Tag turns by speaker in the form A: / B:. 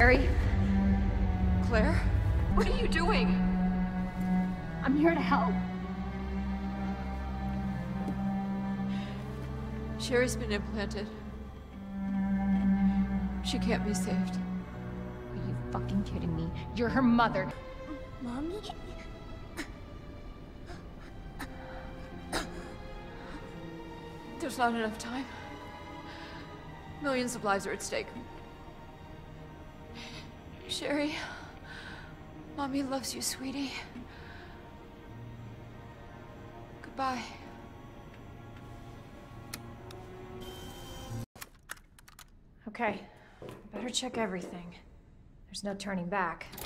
A: Sherry?
B: Claire? What are you doing?
A: I'm here to help.
B: Sherry's been implanted. She can't be saved.
A: Are you fucking kidding me? You're her mother.
C: Mommy?
B: There's not enough time. Millions of lives are at stake. Sherry, Mommy loves you, sweetie. Goodbye.
A: Okay, better check everything. There's no turning back.